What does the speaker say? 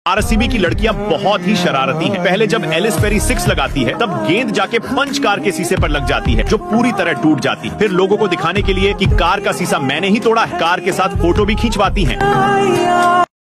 RCB की लड़कियां बहुत ही शरारती हैं। पहले जब एलिस पेरी 6 लगाती है तब गेंद जाके पंच कार के शीशे पर लग जाती है जो पूरी तरह टूट जाती है। फिर लोगों को दिखाने के लिए कि कार का शीशा मैंने ही तोड़ा है, कार के साथ फोटो भी खींचवाती हैं।